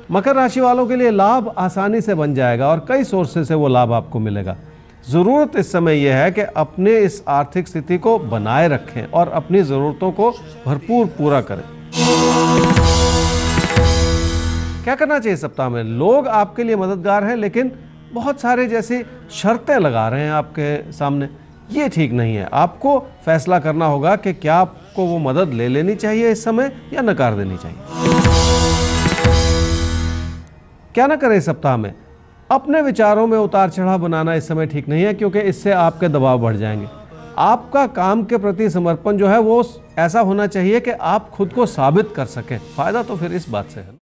मकर राशि वालों के लिए लाभ आसानी से बन जाएगा और कई सोर्सेस से वो लाभ आपको मिलेगा। ज़रूरत इस समय यह है कि अपने इस आर्थिक स्थिति को बनाए रखें और अपनी ज़रूरतों को भरपूर पूरा करें। क्या करना चाहिए सप्ताह में? लोग आपके लिए मददगार हैं, लेकिन बहुत सारे जैसी शर्तें लगा रहे हैं आपके सामने। ये ठीक नहीं है। आपको फैसला करना होगा कि क्या आपको वो मदद ले लेनी चाहिए इस समय या नकार देनी चाहिए। क्या ना करें इस सप्ताह में? अपने विचारों में उतार चढ़ाव बनाना इस समय ठीक नहीं है, क्योंकि इससे आपके दबाव बढ़ जाएंगे। आपका काम के प्रति समर्पण जो है वो ऐसा होना चाहिए कि आप खुद को साबित कर सकें। फायदा तो फिर इस बात से है।